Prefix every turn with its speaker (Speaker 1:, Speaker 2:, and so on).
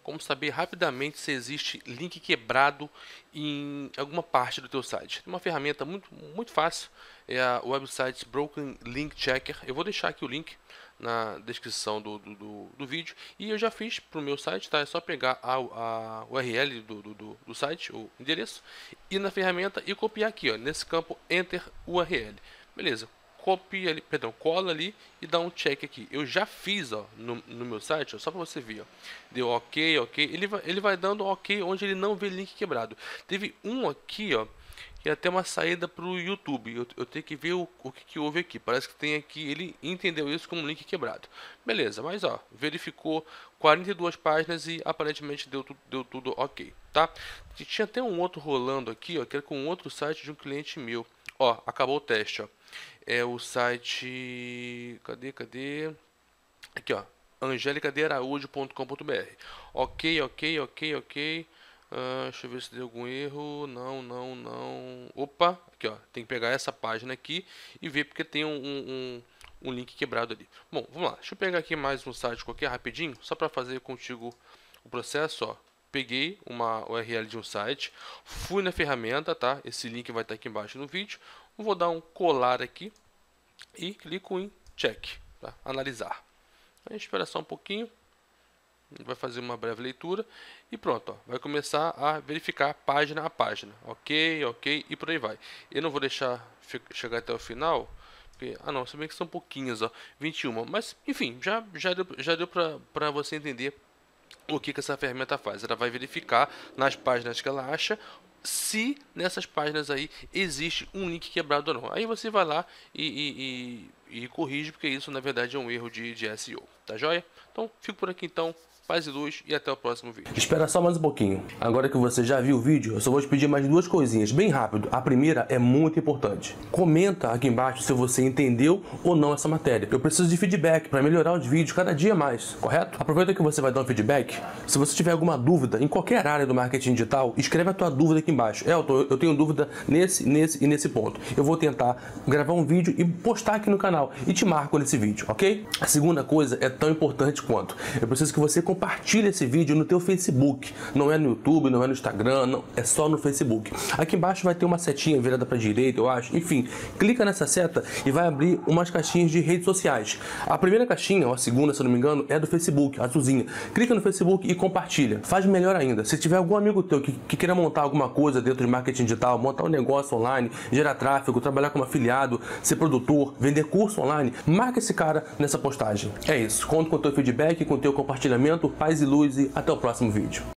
Speaker 1: como saber rapidamente se existe link quebrado em alguma parte do teu site. Tem uma ferramenta muito fácil, é a website Broken Link Checker. Eu vou deixar aqui o link na descrição do vídeo, e eu já fiz para o meu site, tá? É só pegar a URL do site, o endereço, ir na ferramenta e copiar aqui, ó, nesse campo Enter URL. Beleza, copia ali, perdão, cola ali e dá um check aqui. Eu já fiz, ó, no meu site, ó, só para você ver, ó. Deu ok, ele vai dando ok onde ele não vê link quebrado. Teve um aqui, ó, que é até uma saída para o YouTube. Eu tenho que ver o que houve aqui. Parece que tem aqui, ele entendeu isso como link quebrado. Beleza, mas ó, verificou 42 páginas e aparentemente deu tudo ok, tá? Tinha até um outro rolando aqui, ó, que era com outro site de um cliente meu. Ó, acabou o teste, ó. É o site, cadê? Aqui, ó, angelicadearaújo.com.br. Ok. Deixa eu ver se deu algum erro. Não. Opa, aqui, ó, tem que pegar essa página aqui e ver porque tem um link quebrado ali. Bom, vamos lá. Deixa eu pegar aqui mais um site qualquer rapidinho, só para fazer contigo o processo, ó. Peguei uma URL de um site, fui na ferramenta, tá? Esse link vai estar aqui embaixo no vídeo. Vou dar um colar aqui e clico em check, tá? Analisar. Aí espera só um pouquinho. Vai fazer uma breve leitura e pronto, ó, vai começar a verificar página a página. Ok, e por aí vai. Eu não vou deixar chegar até o final, porque, não, se bem que são pouquinhas, ó, 21, mas enfim, já deu para você entender o que essa ferramenta faz. Ela vai verificar nas páginas que ela acha se nessas páginas aí existe um link quebrado ou não. Aí você vai lá e corrige, porque isso na verdade é um erro de SEO, tá joia? Então fico por aqui então. Paz e luz e até o próximo vídeo.
Speaker 2: Espera só mais um pouquinho. Agora que você já viu o vídeo, eu só vou te pedir mais duas coisinhas, bem rápido. A primeira é muito importante. Comenta aqui embaixo se você entendeu ou não essa matéria. Eu preciso de feedback para melhorar os vídeos cada dia mais, correto? Aproveita que você vai dar um feedback. Se você tiver alguma dúvida em qualquer área do marketing digital, escreve a tua dúvida aqui embaixo. Elton, eu tenho dúvida nesse ponto. Eu vou tentar gravar um vídeo e postar aqui no canal e te marco nesse vídeo, ok? A segunda coisa é tão importante quanto. Eu preciso que você compartilhe esse vídeo no teu Facebook. Não é no YouTube, não é no Instagram, não, é só no Facebook. Aqui embaixo vai ter uma setinha virada para a direita, eu acho. Enfim, clica nessa seta e vai abrir umas caixinhas de redes sociais. A primeira caixinha, ou a segunda, se eu não me engano, é do Facebook, azulzinha. Clica no Facebook e compartilha. Faz melhor ainda. Se tiver algum amigo teu que queira montar alguma coisa dentro de marketing digital, montar um negócio online, gerar tráfego, trabalhar como afiliado, ser produtor, vender curso online, marca esse cara nessa postagem. É isso. Conto com o teu feedback, com o teu compartilhamento. Paz e luz e até o próximo vídeo.